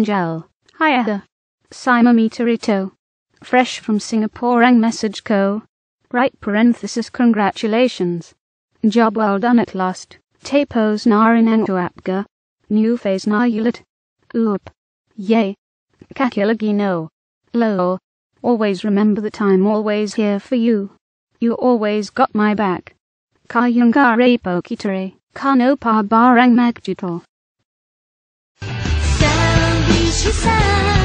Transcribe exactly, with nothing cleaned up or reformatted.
Angel, Hiya. Simameterito. Fresh from Singapore ang message ko. Right parenthesis congratulations. Job well done at last. Tapos na rin ang tuapga. New phase na ulit. Oop. Yay. Kakilagino. Lol. Always remember that I'm always here for you. You always got my back. Kayungare pokitare. Kano pa barang magjuto. Sound, she sound.